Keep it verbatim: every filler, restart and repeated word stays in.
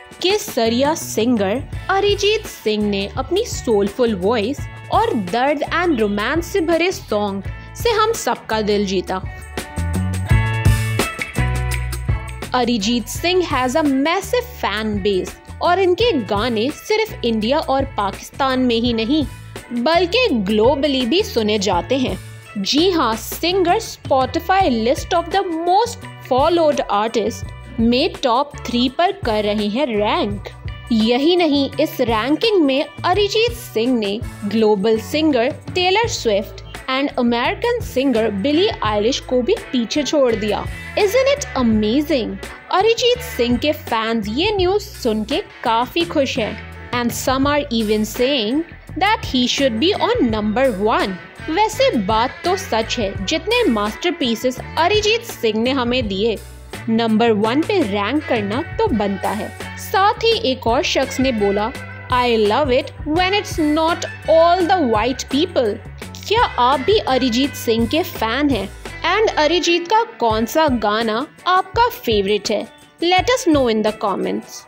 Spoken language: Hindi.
केसरिया सिंगर अरिजीत सिंह ने अपनी सोलफुल वॉइस और दर्द एंड रोमांस से भरे सॉन्ग से हम सबका दिल जीता। Arijit Singh has a massive fan base और इनके गाने सिर्फ इंडिया और पाकिस्तान में ही नहीं बल्कि ग्लोबली भी सुने जाते हैं। जी हाँ, singer Spotify list of the most followed artist में टॉप थ्री पर कर रहे हैं रैंक। यही नहीं, इस रैंकिंग में अरिजीत सिंह ने global singer Taylor Swift and American singer Billie Eilish को भी पीछे छोड़ दिया। Isn't it amazing? Arijit Singh के फैंस ये न्यूज़ सुन के काफी खुश हैं and some are even saying that he should be on number one। वैसे बात तो सच है, जितने मास्टरपीसेस अरिजीत सिंह ने हमें दिए, नंबर वन पे रैंक करना तो बनता है। साथ ही एक और शख्स ने बोला, I love it when it's not all the white people. क्या आप भी अरिजीत सिंह के फैन हैं? एंड अरिजीत का कौन सा गाना आपका फेवरेट है? Let us know in the comments.